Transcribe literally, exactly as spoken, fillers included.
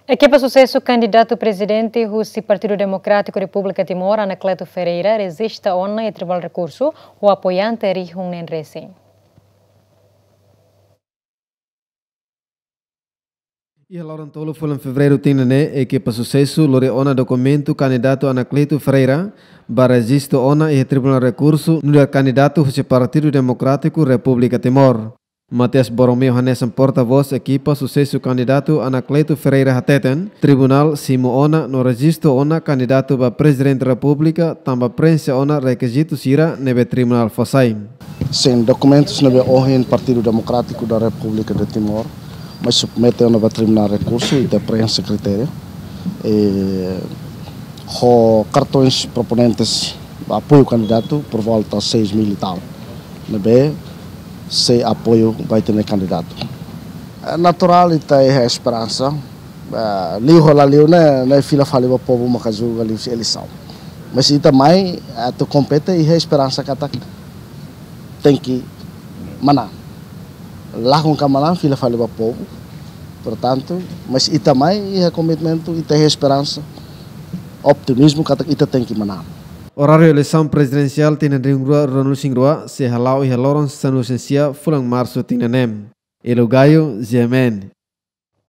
Equipa sucesso candidato presidente do Partido Democrático República Timor, Anacleto Ferreira, resiste a ona e tribal recurso, o apoiante Rihun Nenresi. E a Laurent Tolo foi em fevereiro tinene equipa sucesso lore ona documento candidato Anacleto Ferreira para resiste ona e tribunal recurso no candidato do Partido Democrático República Timor. Matias Borromeo Hanesan porta-voz equipa sucesso candidato Anacleto Ferreira Hateten, tribunal simo ona no registro ona candidato para presidente da República, tamba prensa ona requisito sira nebe tribunal Fosai. Sim, documentos nebe orrin Partido Democrático da República de Timor, mas submete ona para tribunal recurso e de prensa critério. E ho cartões proponentes apoio candidato por volta de seis mil e tal. Nebe se apoio vai ter candidato. É natural e tem a esperança. Liu rola liu né, né fila fala o povo macazu ali eleição. Mas e também a tu compete e a esperança que tem que manar. Lá com camarão fila fala o povo. Portanto, mas e também e a comprometimento e tem a esperança, optimismo que ita tem que manar. Horário eleição presidencial tem em Ringrua, Ronald Singrua, se halau e haloron sanusencia fulang março tinenem. Elogaio, Zemen.